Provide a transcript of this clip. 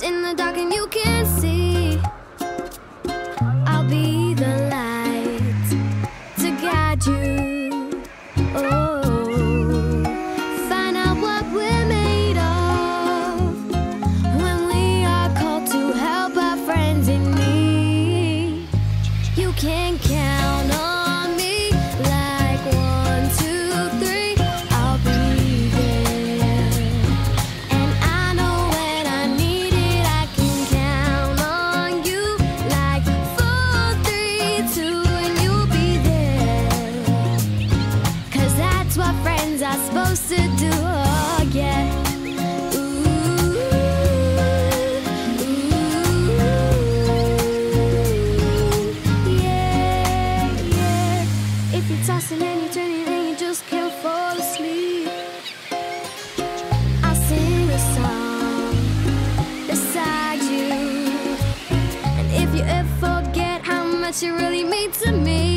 in the dark and you can't see. I'll be the light to guide you. Oh, find out what we're made of when we are called to help our friends in need. You can count on me like 1, 2, 3. I'll be there, and I know when I need it, I can count on you like 4, 3, 2, and you'll be there. 'Cause that's what friends are supposed to do. Oh yeah. If you're tossing and you're turning and you just can't fall asleep, I'll sing a song beside you. And if you ever forget how much you really mean to me,